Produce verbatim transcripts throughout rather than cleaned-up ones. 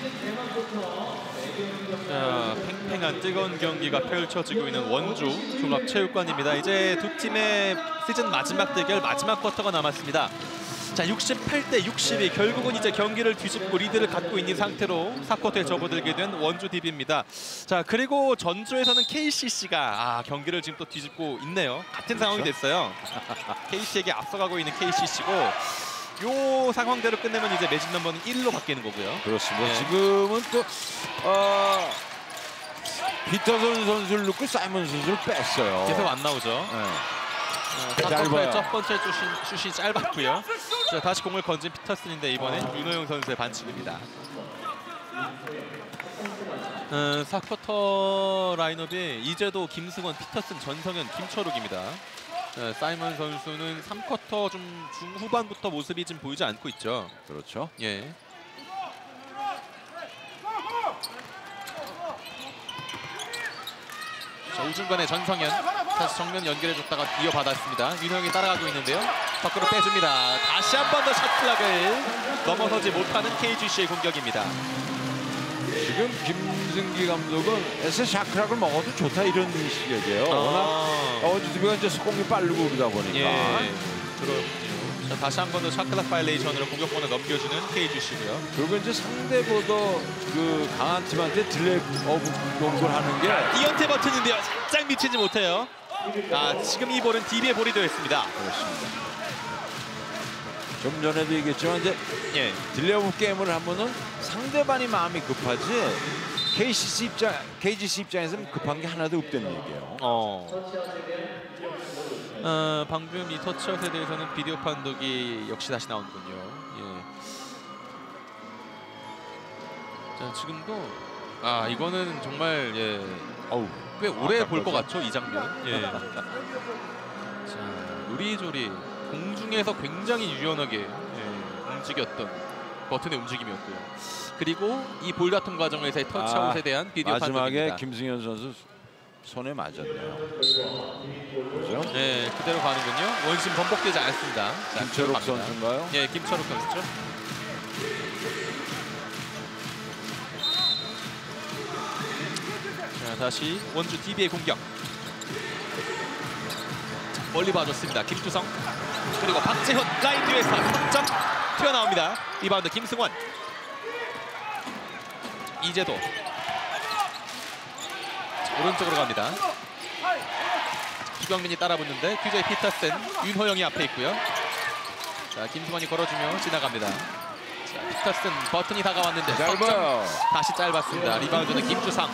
자, 팽팽한 뜨거운 경기가 펼쳐지고 있는 원주 종합체육관입니다. 이제 두 팀의 시즌 마지막 대결 마지막 쿼터가 남았습니다. 자, 육십팔 대 육십이 결국은 이제 경기를 뒤집고 리드를 갖고 있는 상태로 사 쿼터에 접어들게 된 원주 디비입니다. 자, 그리고 전주에서는 케이씨씨가 아, 경기를 지금 또 뒤집고 있네요. 같은 상황이 됐어요. 케이씨에게 앞서가고 있는 케이씨씨고 요 상황대로 끝내면 이제 매직 넘버는 일로 바뀌는 거고요. 그렇습니다. 네. 지금은 또 어, 피터슨 선수를 넣고 사이먼 선수를 뺐어요. 계속 안 나오죠. 네. 어, 짧아요. 첫 번째 슛이, 슛이 짧았고요. 자, 다시 공을 건진 피터슨인데 이번엔 어. 윤호영 선수의 반칙입니다. 음, 사 쿼터 라인업이 이제도 김승원, 피터슨, 전성현, 김철욱입니다. 네, 사이먼 선수는 삼 쿼터 좀 중후반부터 모습이 좀 보이지 않고 있죠. 그렇죠. 예. 자, 우중간에 전성현 다시 정면 연결해줬다가 이어받았습니다. 윤형이 따라가고 있는데요. 밖으로 빼줍니다. 다시 한 번 더 샷플락을 넘어서지 못하는 케이지씨의 공격입니다. 지금 김승기 감독은 에스 샤크락을 먹어도 좋다 이런 식이에요. 아. 워낙 어지디비가 이제 속공이 빠르고 그러다 보니까. 예. 그렇군요. 자, 다시 한 번 더 샤클락 바이레이션으로 공격권을 넘겨주는 케이지씨고요. 그리고 이제 상대보다 그 강한 팀한테 딜레이 어브 공격을 하는 게 이연태 버튼인데요. 살짝 미치지 못해요. 아, 지금 이 볼은 디비의 볼이 되었습니다. 그렇습니다. 좀 전에도 얘기했지만 이제 예. 딜레이 오브 게임을 하면은 상대방이 마음이 급하지 케이씨씨 입장, 케이지씨 입장에서는 급한 게 하나도 없다는 얘기예요. 어. 어, 방금 이 터치아웃에 대해서는 비디오 판독이 역시 다시 나오는군요. 예. 자, 지금도 아, 이거는 정말 예. 어우, 꽤 오래 볼 것 같죠, 이 장면. 예. 자, 요리조리 공중에서 굉장히 유연하게 예, 움직였던 버튼의 움직임이었고요. 그리고 이 볼 같은 과정에서의 터치아웃에 대한 비디오 마지막에 판독입니다. 마지막에 김승현 선수 손에 맞았네요. 그죠? 네, 그대로 가는군요. 원심 번복되지 않습니다. 자, 김철욱 선수인가요? 예, 김철욱 선수죠. 자, 다시 원주 디비의 공격. 멀리 봐줬습니다. 김주성. 그리고 박재현 라인 뒤에서 삼 점 튀어나옵니다. 리바운드 김승원. 이제도. 자, 오른쪽으로 갑니다. 주경민이 따라붙는데 큐제이 피터슨, 윤호영이 앞에 있고요. 자, 김승원이 걸어주며 지나갑니다. 자, 피터슨 버튼이 다가왔는데 짧아요. 다시 짧았습니다. 리바운드는 김주상.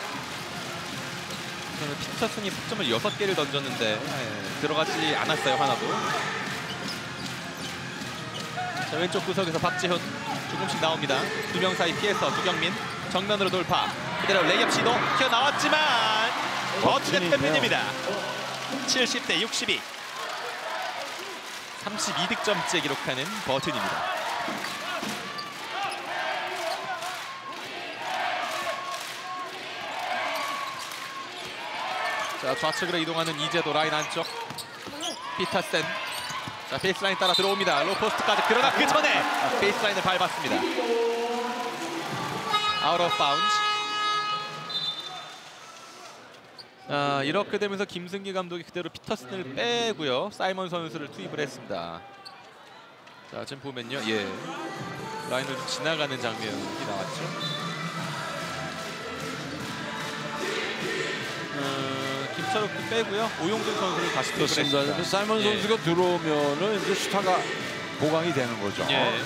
피터슨이 석점을 여섯 개를 던졌는데 네, 들어가지 않았어요, 하나도. 자, 왼쪽 구석에서 박재훈 조금씩 나옵니다. 두 명 사이 피해서 주경민 정면으로 돌파. 그대로 레이업 시도 튀어나왔지만 버튼의 팬민입니다. 칠십 대 육십이. 삼십이 득점째 기록하는 버튼입니다. 자, 좌측으로 이동하는 이제도 라인 안쪽. 피터슨. 자, 베이스라인 따라 들어옵니다. 로포스트까지. 그러나 그 전에 베이스라인을 밟았습니다. 아웃 오브 바운드. 아, 이렇게 되면서 김승기 감독이 그대로 피터슨을 빼고요. 사이먼 선수를 투입을 했습니다. 자, 지금 보면요. 예. 라인을 좀 지나가는 장면이 나왔죠. 어, 김철욱도 빼고요. 오용준 선수를 다시 투입을 했습니다. 사이먼 예. 선수가 들어오면은 이제 슈타가 보강이 되는 거죠. 예.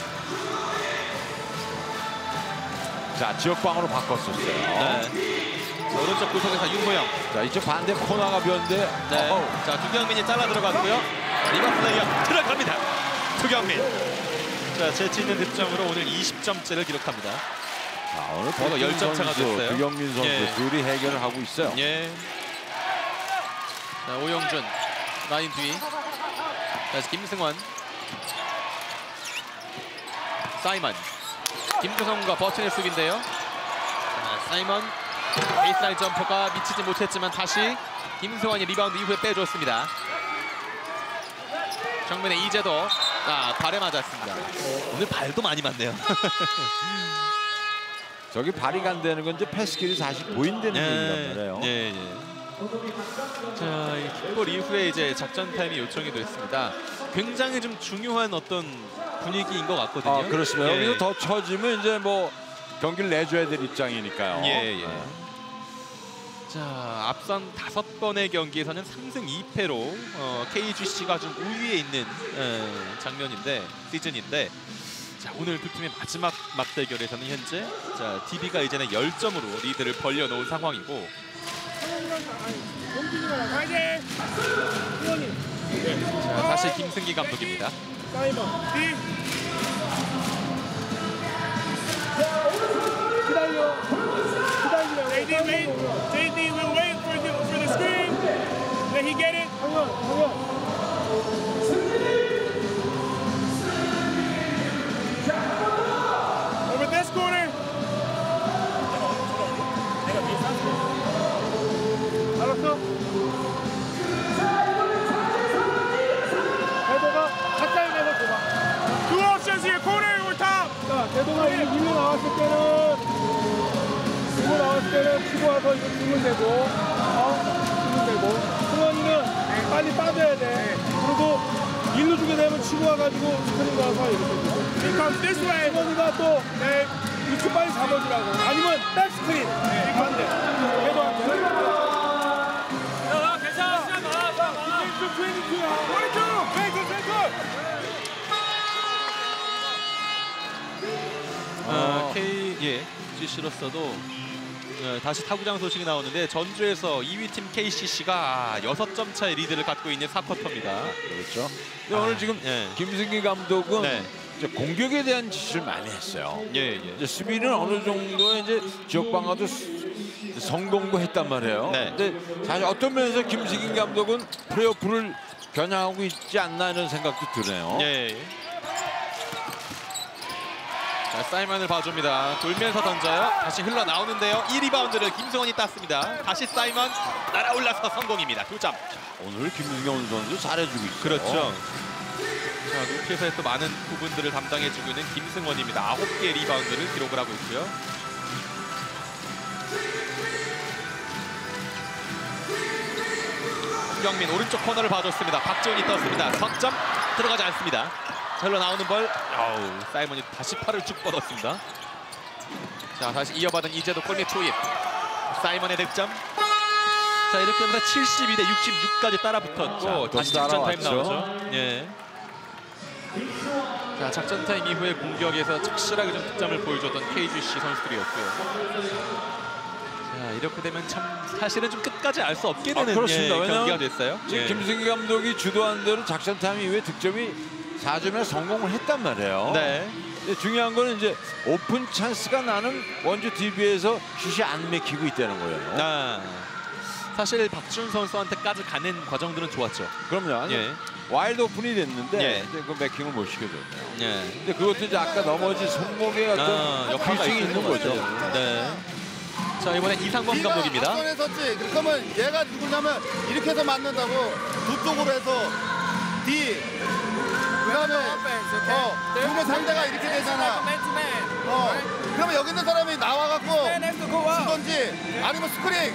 자, 지역방으로 바꿨었어요. 네. 자, 오른쪽 구석에서 윤호영. 자, 이제 반대 코너가 변데. 네. 어허. 자, 두경민이 잘라 들어갔고요. 리버스 레이업 들어갑니다. 두경민. 자, 재치 있는 득점으로 오늘 이십 점째를 기록합니다. 자, 오늘 버거 열 점 차가 선수, 됐어요. 두경민 선수 예. 둘이 해결을 하고 있어요. 예. 자, 오영준 라인 뒤. 다시 김승원. 사이먼. 김주성과 버튼의 쑥인데요. 자, 사이먼. 베이스라인 점퍼가 미치지 못했지만 다시 김승원이 리바운드 이후에 빼줬습니다. 정면에 이제도 아, 발에 맞았습니다. 오늘 발도 많이 맞네요. 저기 발휘가 안 되는 건 이제 패스킬이 다시 보인다는 얘기란 말이에요. 네, 네. 자, 이 킥볼 이후에 이제 작전 타임이 요청이 됐습니다. 굉장히 좀 중요한 어떤 분위기인 것 같거든요. 아, 그렇습니다. 예. 여기서 더 쳐지면 이제 뭐 경기를 내줘야 될 입장이니까요. 예, 예. 네. 자, 앞선 다섯 번의 경기에서는 삼 승 이 패로 어, 케이지씨가 좀 우위에 있는 어, 장면인데 시즌인데, 자, 오늘 두 팀의 마지막 맞대결에서는 현재 자, 디비가 이제는 십 점으로 리드를 벌려놓은 상황이고, 자, 다시 김승기 감독입니다. 기다려. 기다리라고. J D wait. J D will wait for the for the screen. Let he get it. 형현, 형현. Over this corner. 알았어? 대도가 가까이 내서 줘봐. Two options here. Corner or top. 자, 대도가 이 밀로 나왔을 때는 밀로 나왔을 때는 치고 와서 이거 주면 되고, 어? 주면 되고. 승원이는 빨리 빠져야 돼. 그리고 일로 주게 되면 치고 와가지고 스크린 가서 이렇게 주고. He comes this way. 승원이가 또 네, 위치 빨리 잡아주라고. 아니면 백스크린. 네, 반대. 대도한테. 괜찮아. 시간 많아. 왼쪽! 왼쪽! 왼쪽! 어, K 예, 지씨로서도 어, 다시 타구장 소식이 나오는데, 전주에서 이 위 팀 케이씨씨가 여섯 점 차의 리드를 갖고 있는 사 쿼터입니다. 그렇죠. 근데 아, 오늘 지금 예. 김승기 감독은 네. 이제 공격에 대한 지시를 많이 했어요. 예, 예. 이제 수비는 어느 정도의 이제 지역 방어도 수- 성공도 했단 말이에요. 네. 근데 사실 어떤 면에서 김승기 감독은 플레이오프를 겨냥하고 있지 않나 이런 생각도 드네요. 예. 자, 사이먼을 봐줍니다. 돌면서 던져요. 다시 흘러나오는데요. 이 리바운드를 김승원이 땄습니다. 다시 사이먼 날아올라서 성공입니다. 두 점. 오늘 김승경 선수 잘해주고 있어요. 그렇죠. 자, 루키에서의 또 많은 부분들을 담당해주고 있는 김승원입니다. 아홉 개의 리바운드를 기록을 하고 있고요. 홍경민 오른쪽 코너를 봐줬습니다. 박지훈이 떴습니다. 석점 들어가지 않습니다. 자, 흘러나오는 볼. 어우, 사이먼이 다시 팔을 쭉 뻗었습니다. 자, 다시 이어받은 이재도 골밑 투입. 사이먼의 득점. 자, 이렇게 하면서 칠십이 대 육십육까지 따라붙었고, 자, 또 다시 작전 타임 따라왔죠. 나오죠. 예. 자, 작전 타임 이후에 공격에서 착실하게 좀 득점을 보여줬던 케이지씨 선수들이었고요. 자, 이렇게 되면 참 사실은 좀 끝까지 알 수 없게 되는 아, 그렇습니다. 예, 경기가 왜냐면 됐어요. 지금 예. 김승기 감독이 주도한 대로 작전 타임 이후에 득점이 사 점에 성공을 했단 말이에요. 네. 근데 중요한 거는 이제 오픈 찬스가 나는 원주 디비에서 슛이 안 맥히고 있다는 거예요. 아, 사실 박지훈 선수한테까지 가는 과정들은 좋았죠. 그럼요. 아니, 예. 와일드 오픈이 됐는데 예. 이제 그 맥킹을 못 시켜줬네요. 예. 근데 그것도 이제 아까 넘어진 손목에 아, 어떤 역할이 필승이 있는 거죠. 네. 자, 이번엔 이상범 감독입니다. 앞선에 섰지. 그러면 얘가 누구냐면 이렇게 해서 맞는다고 두 쪽으로 해서 D. 그다음에 어 그러면 상대가 이렇게 되잖아. 어 그러면 여기 있는 사람이 나와갖고 주던지 아니면 스크린.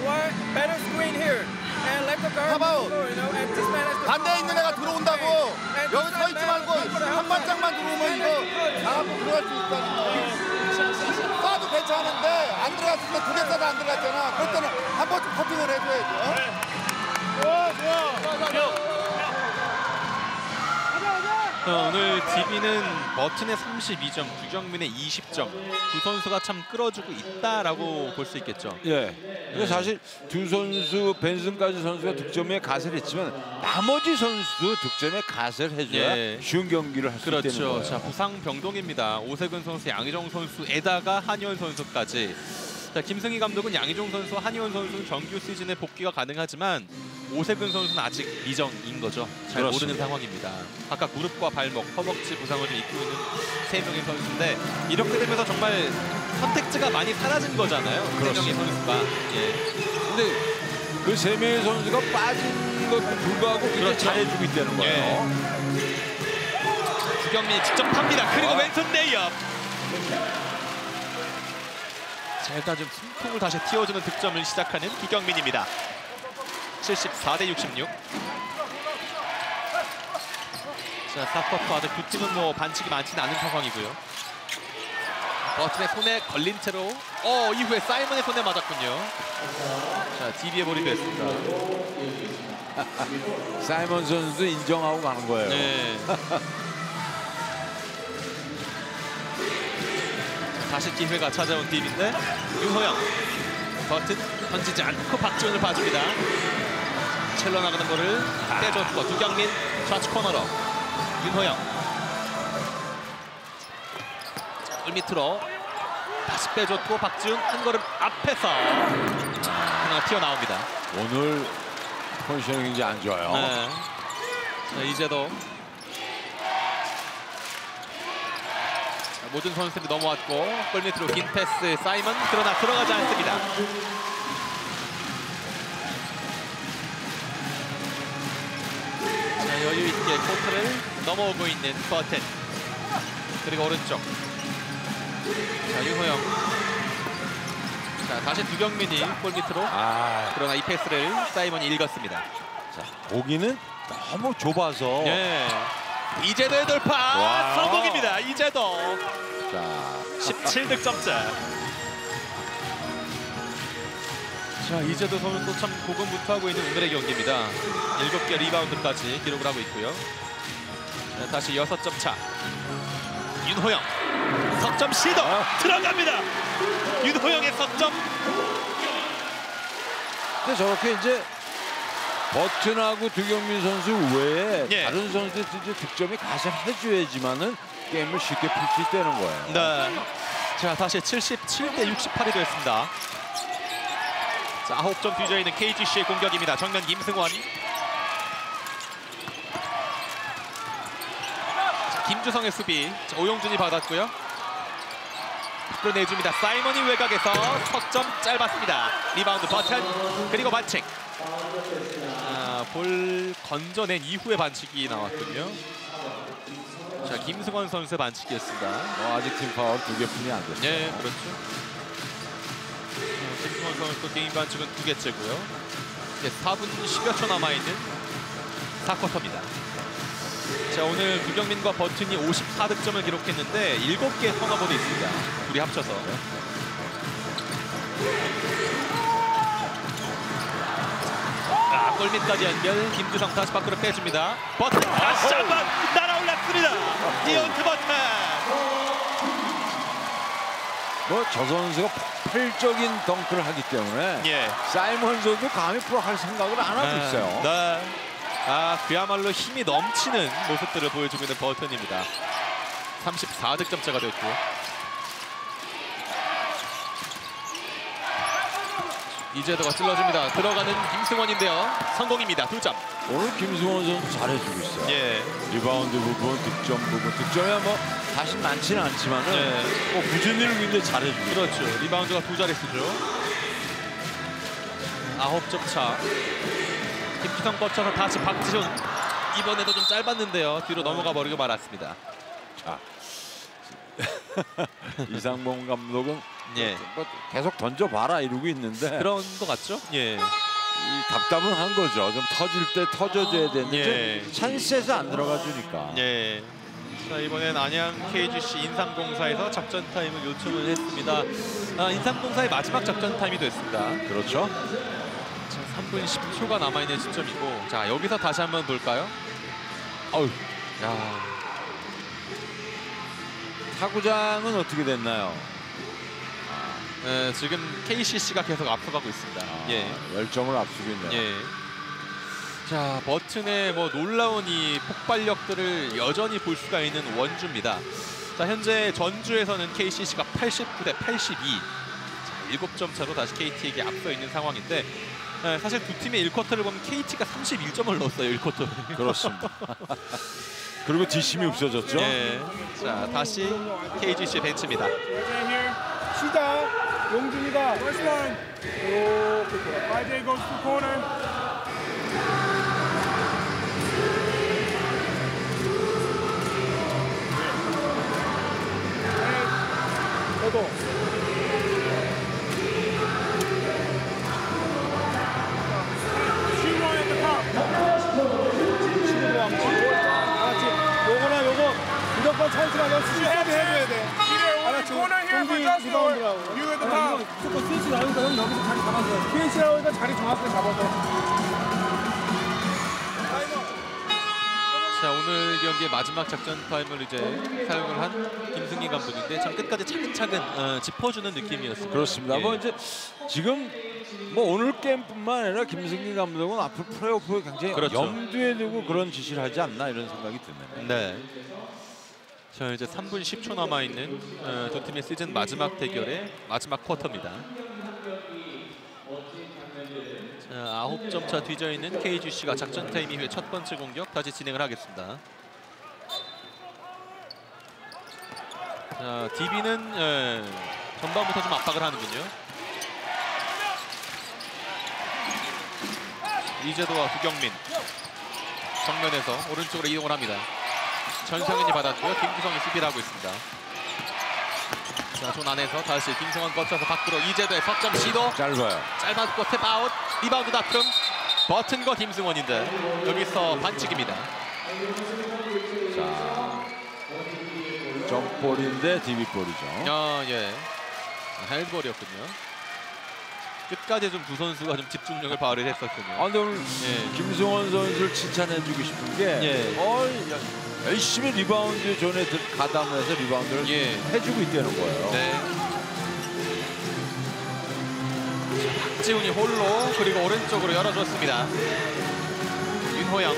가봐요. 반대에 있는 애가 들어온다고 여기 서 있지 말고 한 발짝만 들어오면 이거 나가고 들어갈 수 있다는 거야. 쏴도 괜찮은데 안 들어갔을 때 두 개 쏴도 안 들어갔잖아. 그럴 때는 한 번쯤 커팅을 해줘야죠. 좋아, 좋아. 어, 오늘 디비는 버튼의 삼십이 점, 구경민의 이십 점, 두 선수가 참 끌어주고 있다라고 볼 수 있겠죠. 예. 근데 사실 두 선수 벤슨까지 선수가 득점에 가세를 했지만 나머지 선수도 득점에 가세를 해줘야 예. 쉬운 경기를 할 수 있다는 그렇죠. 거예요. 자, 부상 병동입니다. 오세근 선수, 양희종 선수에다가 한희원 선수까지. 자, 김승희 감독은 양희종 선수, 한희원 선수는 정규 시즌에 복귀가 가능하지만 오세근 선수는 아직 미정인 거죠. 잘 그렇습니다. 모르는 상황입니다. 각각 무릎과 발목, 허벅지 부상을 좀 입고 있는 세 명의 선수인데, 이렇게 되면서 정말 선택지가 많이 사라진 거잖아요. 세 명의 선수가. 예. 근데 그 세 명의 선수가 빠진 것도 불구하고 굉장히 그렇죠. 잘해주고 있다는 거예요. 구경민이 직접 팝니다. 그리고 아. 왼손 레이업. 자, 일단 좀 숨통을 다시 틔워주는 득점을 시작하는 기경민입니다. 칠십사 대 육십육. 자, 사 쿼터 아직 두 팀은 뭐 반칙이 많지는 않은 상황이고요. 버튼의 손에 걸린 채로 어 이후에 사이먼의 손에 맞았군요. 자, 디비에 몰입했습니다. 사이먼 선수도 인정하고 가는 거예요. 네. 다시 기회가 찾아온 디비인데 윤호영 버튼 던지지 않고 박지훈을 봐줍니다. 첼러 나가는 볼을 빼줬고 두경민 좌측 코너로 윤호영 골 밑으로 다시 빼줬고 박지훈 한 걸음 앞에서 하나 튀어나옵니다. 오늘 컨디션이 굉장히 안 좋아요. 네. 자, 이제도 자, 모든 선수들이 넘어왔고 골 밑으로 긴 패스 사이먼 그러나 들어가지 않습니다. 자, 여유 있게 코트를 넘어오고 있는 버튼 그리고 오른쪽 자 윤호영 자 다시 두경민이 골 밑으로 아, 그러나 이 패스를 사이먼이 읽었습니다. 자, 보기는 너무 좁아서. 네. 이재도의 돌파 와. 성공입니다. 이재도 자, 십칠 득점차. 자 이재도 선수도 참 고군분투하고 있는 오늘의 경기입니다. 일곱 개 리바운드까지 기록을 하고 있고요. 자, 다시 여섯 점 차. 윤호영 석점 시도 아. 들어갑니다. 윤호영의 석점. 근데 저렇게 이제 버튼하고 두경민 선수 외에 예. 다른 선수들 이제 득점이 가서 해줘야지만은 게임을 쉽게 풀 수 있다는 거예요. 네. 자 다시 칠십칠 대 육십팔이 됐습니다. 자 아홉 점 뒤져 있는 케이지씨의 공격입니다. 정면 김승원. 자, 김주성의 수비. 자, 오용준이 받았고요. 밖으로 내줍니다. 사이먼이 외곽에서 석점 짧았습니다. 리바운드 버튼 그리고 반칙. 아, 볼 건져낸 이후에 반칙이 나왔군요. 자 김승원 선수의 반칙이었습니다. 어, 아직 팀 파울 두 개뿐이 안 됐어요. 네, 그렇죠. 어, 김승원 선수 개인 반칙은 두 개째고요. 이제 사 분 십여 초 남아있는 사 쿼터입니다. 자, 오늘 두경민과 버튼이 오십사 득점을 기록했는데 일곱 개의 턴오버도 있습니다. 둘이 합쳐서. 아, 골밑까지 연결. 김주성 다시 밖으로 빼줍니다. 버튼 다시 한번 날아올랐습니다. 디온트 버튼. 뭐 저 선수가 폭발적인 덩크를 하기 때문에 예. 사이먼 선수도 감히 프로할 생각을 안 하고 있어요. 네. 아, 그야말로 힘이 넘치는 모습들을 보여주고 있는 버튼입니다. 삼십사 득점차가 됐고요. 이재도가 찔러줍니다. 들어가는 김승원인데요. 성공입니다. 두 점. 오늘 김승원 선수 잘해주고 있어요. 예. 리바운드 부분, 득점 부분. 득점이 뭐 사실 많지는 않지만은 예. 뭐 부진리를 굉장히 잘해주고 있어요. 그렇죠. 리바운드가 두 자릿수죠. 아홉 점 차. 김주성 뻗쳐서 다시 박지훈. 이번에도 좀 짧았는데요. 뒤로 넘어가 버리고 말았습니다. 자, 이상봉 감독은 예. 뭐 계속 던져봐라 이러고 있는데 그런 것 같죠? 예. 이 답답은 한 거죠. 좀 터질 때 터져줘야 되는데 예. 찬스에서 안 들어가 주니까. 예. 자, 이번엔 안양 케이지씨 인삼공사에서 작전 타임을 요청을 했습니다. 아, 인삼공사의 마지막 작전 타임이 됐습니다. 그렇죠. 자, 삼 분 십 초가 남아있는 시점이고, 자 여기서 다시 한번 볼까요? 어우, 야, 타구장은 어떻게 됐나요? 에, 지금 케이씨씨가 계속 앞서가고 있습니다. 아, 예. 열 점을 앞서고 있네요. 예. 자, 버튼의 뭐 놀라운 이 폭발력들을 여전히 볼 수가 있는 원주입니다. 자, 현재 전주에서는 케이씨씨가 팔십구 대 팔십이. 자, 일곱 점 차로 다시 케이티에게 앞서 있는 상황인데, 에, 사실 두 팀의 일 쿼터를 보면 케이티가 삼십일 점을 넣었어요. 일 쿼터를. 그렇습니다. 그리고 뒷심이 없어졌죠. 예. 자, 다시 케이지씨 벤치입니다. Right here. 시작. 용준이가 First one. 이렇게 돌아. Y J goes to corner. 너도 찬스가 너 스위치 해줘야 돼. Either 알았지? corner here for 경기 Justin or 리바운드라고. you at the 야, top. 이거 무조건 스위치 나오니까 형 여기서 자리 잡아줘. 스위치 나오니까 자리 정확하게 잡아줘. 자, 오늘 경기의 마지막 작전 타임을 이제 사용을 한 김승기 감독인데 참 끝까지 차근차근 어, 짚어주는 느낌이었습니다. 그렇습니다. 예. 뭐 이제 지금 뭐 오늘 게임뿐만 아니라 김승기 감독은 앞으로 플레이오프에 굉장히 그렇죠. 염두에 두고 그런 지시를 하지 않나 이런 생각이 드네요. 네. 자, 이제 삼 분 십 초 남아 있는 어, 두 팀의 시즌 마지막 대결의 마지막 쿼터입니다. 자, 아홉 점 차 뒤져 있는 케이지씨가 작전 타임 이후에 첫 번째 공격 다시 진행을 하겠습니다. 자, 디비는 예, 전반부터 좀 압박을 하는군요. 이재도와 두경민 정면에서 오른쪽으로 이동을 합니다. 전성현이 받았고요. 김구성이 수비를 하고 있습니다. 자, 존 안에서 다시 김성환 거쳐서 밖으로 이재도의 석점 시도. 짧아요. 짧았고 탭아웃. 리바운드 다툼. 버튼과 김승원인데 여기서 반칙입니다. 자, 점볼인데 디비볼이죠. 아, 예. 헬볼이었군요. 끝까지 좀 두 선수가 좀 집중력을 발휘를 했었군요. 아, 근데 오늘 예. 김승원 선수를 칭찬해주고 싶은 게 예. 어, 열심히 리바운드 존에 가담해서 리바운드를 예. 해주고 있다는 거예요. 네. 박지훈이 홀로 그리고 오른쪽으로 열어줬습니다. 윤호영.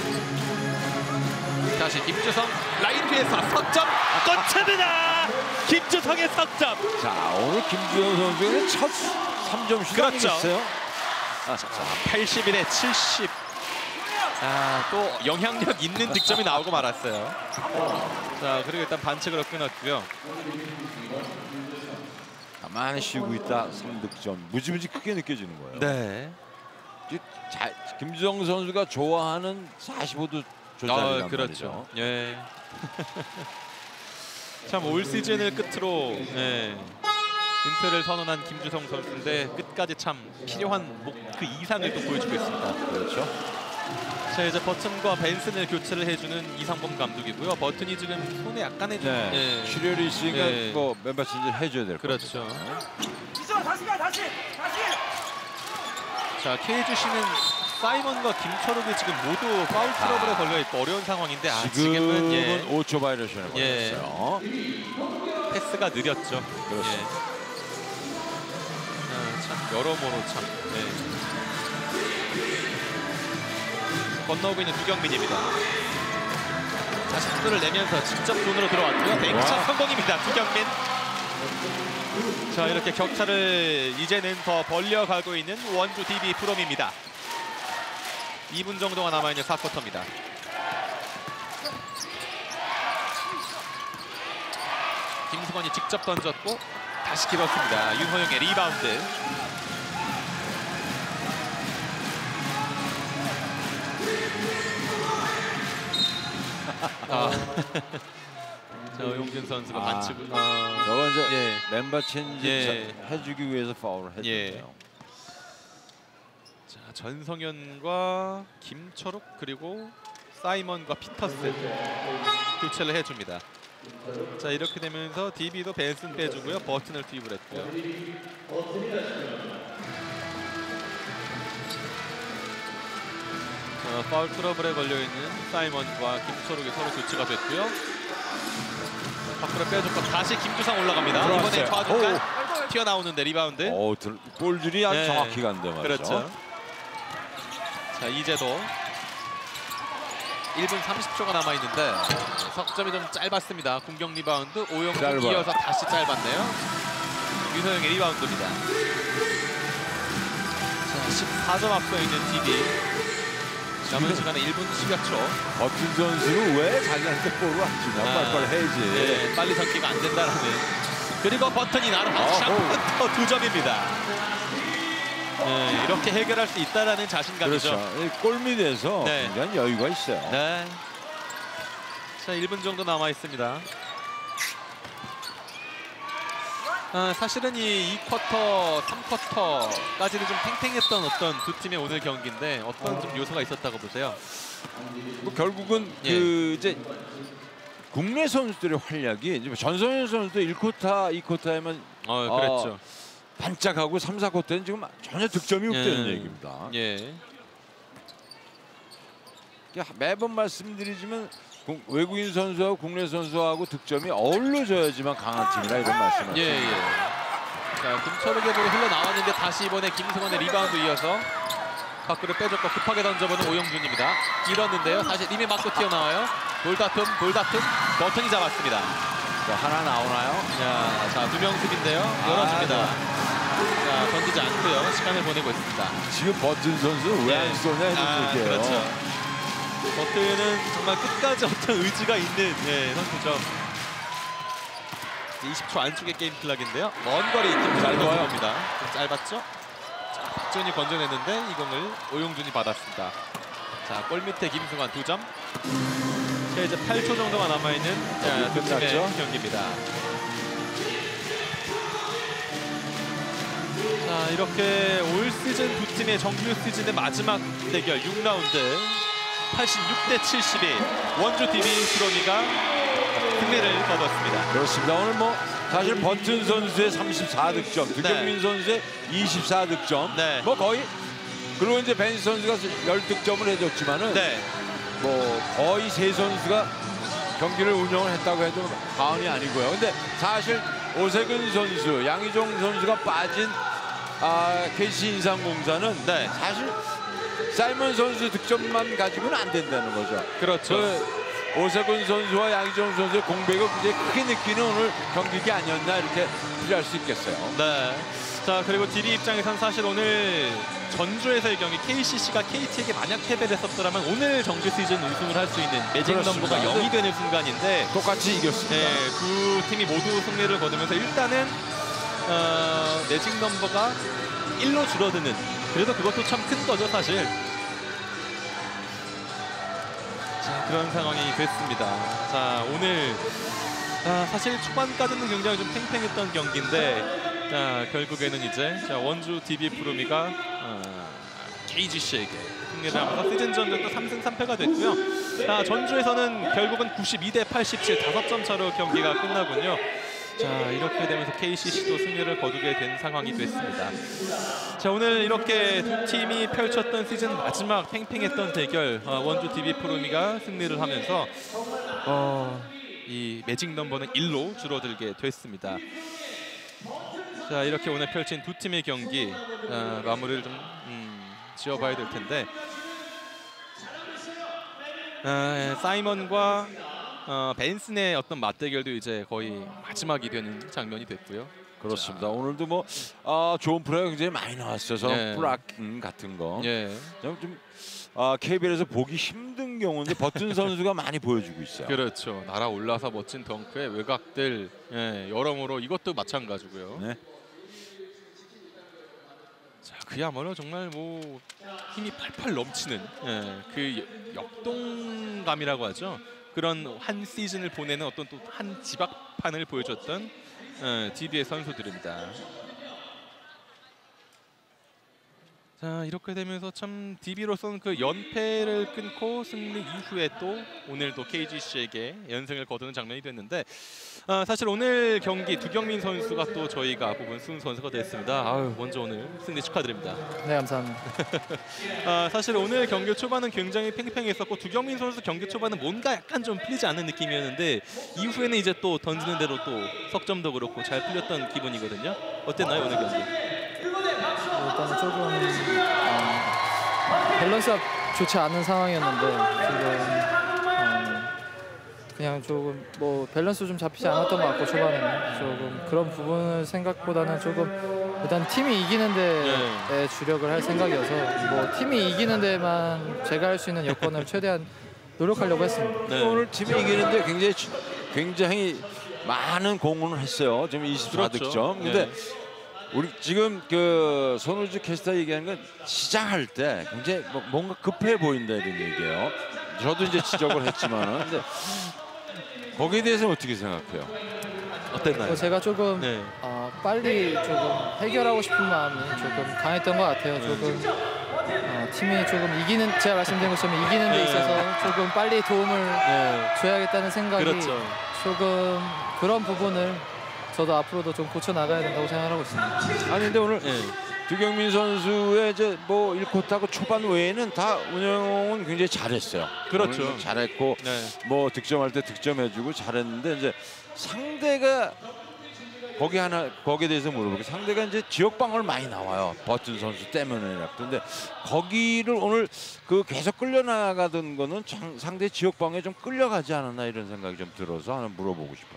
다시 김주성 라인 뒤에서 석점 꽂힙니다. 김주성의 석점. 자, 오늘 김주성 선수의 첫 삼 점 슛 그렇죠. 아니겠어요? 아, 자, 팔십일에 칠십. 아, 또 영향력 있는 득점이 나오고 말았어요. 자, 그리고 일단 반칙으로 끊었고요. 가만히 쉬고 있다 삼 득점 무지무지 크게 느껴지는 거예요. 네. 자, 김주성 선수가 좋아하는 사십오 도 조작이란 아, 그렇죠. 말이죠. 예. 참 올 시즌을 끝으로 예. 은퇴를 선언한 김주성 선수인데 끝까지 참 필요한 뭐 그 이상을 또 보여주고 있습니다. 그렇죠. 자, 이제 버튼과 벤슨을 교체를 해주는 이상범 감독이고요. 버튼이 지금 손에 약간의 좀 네. 예. 출혈이 있으니까 예. 뭐 멤버 체인지 해줘야 될 것 그렇죠. 같아요. 다시 가, 다시, 다시. 자, 케이지씨는 사이먼과 김철욱이 지금 모두 파울 트러블에 걸려 있고 어려운 상황인데 아, 지금은 지금은 예, 오 초 바이러션에 예. 걸렸어요. 패스가 느렸죠. 그렇습니다. 예. 아, 참 여러모로 참. 네. 건너오고 있는 두경민입니다. 다시 속도를 내면서 직접 존으로 들어왔고요. 뱅크샷 성공입니다. 두경민. 자, 이렇게 격차를 이제는 더 벌려가고 있는 원주 디비 프롬입니다. 이 분 정도가 남아있는 사 쿼터입니다. 김승원이 직접 던졌고 다시 길었습니다. 윤호영의 리바운드. 아. 자, 오용진 선수가 아. 반칙을. 아. 저건 이제 예. 멤버 체인지 예. 해주기 위해서 파울을 해줬어요. 예. 자, 전성현과 김철욱 그리고 사이먼과 피터슨 교체를 해줍니다. 자, 이렇게 되면서 디비도 벤슨 빼주고요. 버튼을 투입을 했고요. 자, 파울 트러블에 걸려있는 사이먼과 김철욱이 서로 교체가 됐고요. 밖으로 빼줬고 다시 김주성 올라갑니다. 들어왔어요. 이번에 좌중간 튀어나오는데 리바운드. 오, 볼줄이 아주 네. 정확히 간다 말이죠. 그렇죠. 자, 이제도 일 분 삼십 초가 남아있는데 석점이 좀 짧았습니다. 공격 리바운드 오영국 짧아요. 이어서 다시 짧았네요. 윤호영의 리바운드입니다. 자, 십사 점 앞서 있는 디비. 남은 시간에 일 분 십여 초. 버튼 선수는 왜 자기한테 볼을 안 주냐? 아, 빨리빨리 해야지. 네, 빨리 전기가 안 된다라는. 그리고 버튼이 나로 다시 어허. 샷부터 두 점입니다. 네, 이렇게 해결할 수 있다라는 자신감이죠. 그렇죠. 골밑에서 네. 굉장히 여유가 있어요. 네. 자, 일 분 정도 남아 있습니다. 아, 사실은 이 이 쿼터, 삼 쿼터까지는 좀 팽팽했던 어떤 두 팀의 오늘 경기인데 어떤 좀 요소가 있었다고 보세요? 뭐 결국은 예. 그 이제 국내 선수들의 활약이 이제 전성현 선수도 일 쿼터, 이 쿼터에만 어, 그랬죠. 어, 반짝하고 삼, 사 쿼터는 지금 전혀 득점이 없다는 예. 얘기입니다. 예. 매번 말씀드리지만 외국인 선수하고 국내 선수하고 득점이 어우러져야지만 강한 팀이라 이런 말씀을. 예, 예. 자, 금철욱의 볼이 흘러나왔는데 다시 이번에 김승원의 리바운드 이어서 밖으로 빼줬고 급하게 던져보는 오영준입니다. 길었는데요. 다시 림에 맞고 튀어나와요. 돌다툼, 돌다툼. 버튼이 잡았습니다. 자, 하나 나오나요? 자, 자, 두 명 수비인데요. 열어줍니다. 아, 자, 던지지 않고요. 시간을 보내고 있습니다. 지금 버튼 선수 왜 안 쏘냐 이런 아, 얘기예요. 그렇죠. 버튼은 정말 끝까지 어떤 의지가 있는 예, 선수죠. 이십 초 안쪽의 게임 클락인데요. 먼 거리 좀 잘 던져봅니다. 좀 짧았죠? 자, 박지훈이 건져냈는데 이 공을 오용준이 받았습니다. 자, 골 밑에 김승환 두 점. 이제 팔 초 정도가 남아있는 자, 두 팀의 끝났죠? 경기입니다. 자, 이렇게 올 시즌 두 팀의 정규 시즌의 마지막 대결 육 라운드 팔십육 대 칠십이 원주 디비 프로미가 승리를 거뒀습니다. 그렇습니다. 오늘 뭐 사실 버튼 선수의 삼십사 득점, 두경민 네. 선수의 이십사 득점, 네. 뭐 거의 그리고 이제 벤 선수가 십 득점을 해줬지만은 네, 뭐 거의 세 선수가 경기를 운영을 했다고 해도 과언이 아니고요. 근데 사실 오세근 선수, 양희종 선수가 빠진 아, 케이씨 인삼공사는 네. 사실 사이먼 선수 득점만 가지고는 안 된다는 거죠. 그렇죠. 그 오세근 선수와 양희종 선수의 공백을 굉장히 크게 느끼는 오늘 경기가 아니었나 이렇게 필요할 수 있겠어요. 네. 자, 그리고 디비 입장에선 사실 오늘 전주에서의 경기 케이씨씨가 케이티에게 만약 패배를 했었더라면 오늘 정규 시즌 우승을 할 수 있는 매직 그렇습니다. 넘버가 영이 되는 순간인데 똑같이 이겼습니다. 네, 두 팀이 모두 승리를 거두면서 일단은 어, 매직 넘버가 일로 줄어드는 그래도 그것도 참 큰 거죠 사실. 자, 그런 상황이 됐습니다. 자, 오늘 아, 사실 초반까지는 굉장히 좀 팽팽했던 경기인데 자, 결국에는 이제 자, 원주 디비 프로미가 어, 케이지씨에게 승리를 하면서 시즌전도 또 삼 승 삼 패가 됐고요. 자, 전주에서는 결국은 구십이 대 팔십칠 다섯 점 차로 경기가 끝나군요. 자, 이렇게 되면서 케이씨씨도 승리를 거두게 된 상황이 됐습니다. 자, 오늘 이렇게 두 팀이 펼쳤던 시즌 마지막 팽팽했던 대결 어, 원주 디비 프로미가 승리를 하면서 어, 이 매직 넘버는 일로 줄어들게 됐습니다. 자, 이렇게 오늘 펼친 두 팀의 경기 어, 마무리를 좀 음, 지어봐야 될 텐데 어, 사이먼과 어, 벤슨의 어떤 맞대결도 이제 거의 마지막이 되는 장면이 됐고요. 그렇습니다. 오늘도 뭐 아, 좋은 플레이가 굉장히 많이 나왔어서 네. 블락킹 같은 거. 예, 좀, 좀 아, 케이비엘에서 보기 힘든 경우인데 버튼 선수가 많이 보여주고 있어요. 그렇죠. 날아올라서 멋진 덩크의 외곽들 예, 여러모로 이것도 마찬가지고요. 네. 자, 그야말로 정말 뭐 힘이 팔팔 넘치는 예, 그 역동감이라고 하죠. 그런 한 시즌을 보내는 어떤 또 한 지박판을 보여줬던 어, 디비의 선수들입니다. 자, 이렇게 되면서 참 디비로서는 그 연패를 끊고 승리 이후에 또 오늘도 케이지씨에게 연승을 거두는 장면이 됐는데 어, 사실 오늘 경기 두경민 선수가 또 저희가 뽑은 순 선수가 됐습니다. 아유, 먼저 오늘 승리 축하드립니다. 네, 감사합니다. 아, 사실 오늘 경기 초반은 굉장히 팽팽했었고 두경민 선수 경기 초반은 뭔가 약간 좀 풀리지 않는 느낌이었는데 이후에는 이제 또 던지는 대로 또 석점도 그렇고 잘 풀렸던 기분이거든요. 어땠나요 오늘 경기? 일단은 조금 어, 밸런스가 좋지 않은 상황이었는데 지금 어, 그냥 조금 뭐 밸런스 좀 잡히지 않았던 것 같고 초반에는 조금 그런 부분을 생각보다는 조금 일단 팀이 이기는데 에 주력을 할 생각이어서 뭐 팀이 이기는 데만 제가 할 수 있는 여건을 최대한 노력하려고 했습니다. 네. 오늘 팀이 이기는데 굉장히 굉장히 많은 공헌을 했어요. 지금 이십사 득점. 그렇죠. 근데 네. 우리 지금 그 손우주 캐스터 얘기하는 건 시작할 때 굉장히 뭐 뭔가 급해 보인다 이런 얘기예요. 저도 이제 지적을 했지만은 근데 거기에 대해서는 어떻게 생각해요? 어땠나요? 어, 제가 조금 네. 어, 빨리 조금 해결하고 싶은 마음이 조금 강했던 것 같아요. 조금 어, 팀이 조금 이기는 제가 말씀드린 것처럼 이기는 데 네. 있어서 조금 빨리 도움을 네. 줘야겠다는 생각이 그렇죠. 조금 그런 부분을 저도 앞으로도 좀 고쳐 나가야 된다고 생각하고 있습니다. 아니 근데 오늘 네. 두경민 선수의 이제 뭐 일 쿼터하고 초반 외에는 다 운영은 굉장히 잘했어요. 그렇죠. 오늘 잘했고 네. 뭐 득점할 때 득점해주고 잘했는데 이제 상대가 거기 하나 거기에 대해서 물어볼게. 상대가 이제 지역 방어를 많이 나와요. 버튼 선수 때문에. 근데 거기를 오늘 그 계속 끌려 나가던 거는 장, 상대 지역 방어에 좀 끌려가지 않았나 이런 생각이 좀 들어서 하나 물어보고 싶어요.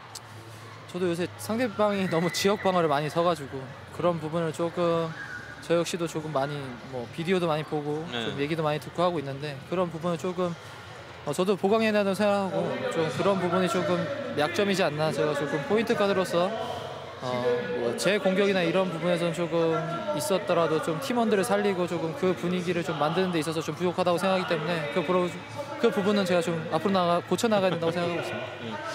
저도 요새 상대방이 너무 지역 방어를 많이 서가지고 그런 부분을 조금 저 역시도 조금 많이 뭐 비디오도 많이 보고 네. 좀 얘기도 많이 듣고 하고 있는데 그런 부분을 조금 어, 저도 보강해야 된다고 생각하고 좀 그런 부분이 조금 약점이지 않나. 제가 조금 포인트 가드로서 어, 뭐 제 공격이나 이런 부분에서는 조금 있었더라도 좀 팀원들을 살리고 조금 그 분위기를 좀 만드는 데 있어서 좀 부족하다고 생각하기 때문에 그, 부러, 그 부분은 제가 좀 앞으로 나가 고쳐 나가야 된다고 생각하고 있습니다.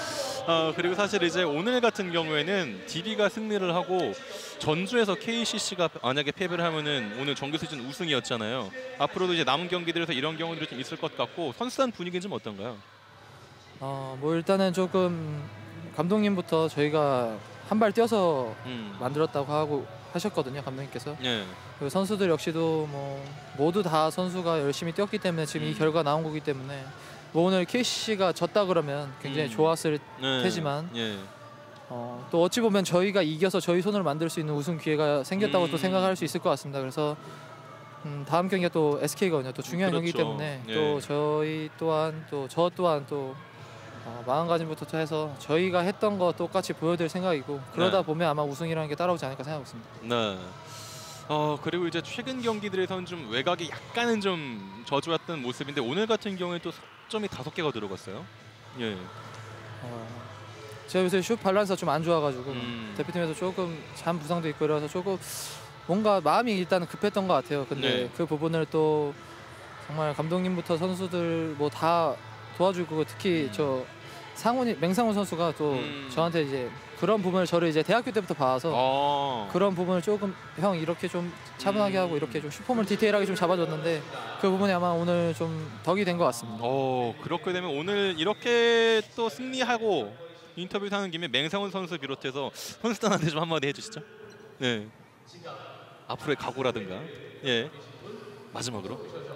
어, 그리고 사실 이제 오늘 같은 경우에는 디비가 승리를 하고 전주에서 케이씨씨가 만약에 패배를 하면은 오늘 정규 시즌 우승이었잖아요. 앞으로도 이제 남은 경기들에서 이런 경우들이 좀 있을 것 같고 선수단 분위기는 좀 어떤가요? 어, 뭐 일단은 조금 감독님부터 저희가 한 발 뛰어서 음. 만들었다고 하고 하셨거든요, 감독님께서. 예. 그리고 선수들 역시도 뭐 모두 다 선수가 열심히 뛰었기 때문에 지금 이 음. 결과 나온 거기 때문에 뭐 오늘 케이씨씨가 졌다 그러면 굉장히 음. 좋았을 네. 테지만 예. 어, 또 어찌 보면 저희가 이겨서 저희 손으로 만들 수 있는 우승 기회가 생겼다고 음. 또 생각할 수 있을 것 같습니다. 그래서 음, 다음 경기가 또 에스케이거든요. 또 중요한 그렇죠. 경기이기 때문에 예. 또 저희 또한 또 저 또한 또 어, 마음가짐부터 해서 저희가 했던 거 똑같이 보여드릴 생각이고 그러다 네. 보면 아마 우승이라는 게 따라오지 않을까 생각하고 있습니다. 네. 어 그리고 이제 최근 경기들에서는 좀 외곽이 약간은 좀 저조했던 모습인데 오늘 같은 경우에 또 석점이 다섯 개가 들어갔어요. 예. 어, 제가 요새 슛 밸런스가 좀 안 좋아가지고 음. 대표팀에서 조금 잠 부상도 있고 이래서 조금 뭔가 마음이 일단은 급했던 것 같아요. 근데 네. 그 부분을 또 정말 감독님부터 선수들 뭐 다 도와주고 특히 음. 저 상훈이 맹상훈 선수가 또 음. 저한테 이제 그런 부분을 저를 이제 대학교 때부터 봐서 어. 그런 부분을 조금 형 이렇게 좀 차분하게 음. 하고 이렇게 좀 슈퍼물 디테일하게 좀 잡아줬는데 그 부분이 아마 오늘 좀 덕이 된 것 같습니다. 어 그렇게 되면 오늘 이렇게 또 승리하고 인터뷰 하는 김에 맹상훈 선수 비롯해서 선수단한테 좀 한마디 해주시죠. 네. 앞으로의 각오라든가. 예. 마지막으로.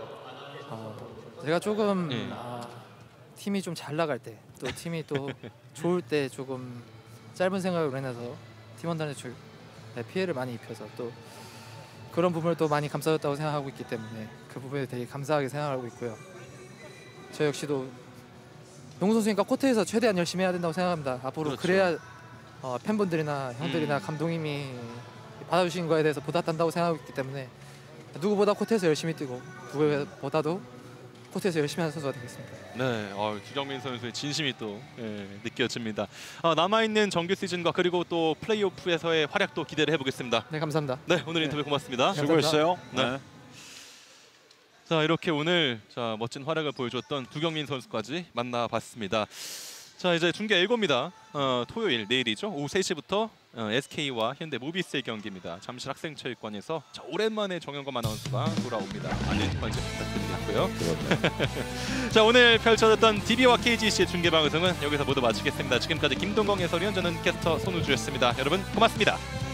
어, 제가 조금 네. 아, 팀이 좀 잘 나갈 때 또 팀이 또 좋을 때 조금 짧은 생각으로 인해서 팀원들한테 좀 피해를 많이 입혀서 또 그런 부분을 또 많이 감싸줬다고 생각하고 있기 때문에 그 부분에 되게 감사하게 생각하고 있고요. 저 역시도 농구 선수니까 코트에서 최대한 열심히 해야 된다고 생각합니다. 앞으로 그렇죠. 그래야 어, 팬분들이나 형들이나 음. 감독님이 받아주신 거에 대해서 보답한다고 생각하고 있기 때문에 누구보다 코트에서 열심히 뛰고 누구보다도 코트에서 열심히 하는 선수가 되겠습니다. 네, 어, 두경민 선수의 진심이 또 예, 느껴집니다. 어, 남아있는 정규 시즌과 그리고 또 플레이오프에서의 활약도 기대를 해보겠습니다. 네, 감사합니다. 네, 오늘 인터뷰 고맙습니다. 네. 수고했어요. 네. 네. 자, 이렇게 오늘 자 멋진 활약을 보여줬던 두경민 선수까지 만나봤습니다. 자, 이제 중계 일고입니다. 어, 토요일 내일이죠. 오후 세 시부터 어, 에스케이와 현대 모비스의 경기입니다. 잠실 학생체육관에서 자, 오랜만에 정영검 아나운서가 돌아옵니다. 알림 번째 부탁드리겠고요. 자, 오늘 펼쳐졌던 디비와 케이지씨의 중계 방송은 여기서 모두 마치겠습니다. 지금까지 김동건 해설위원, 저는 캐스터 손우주였습니다. 여러분 고맙습니다.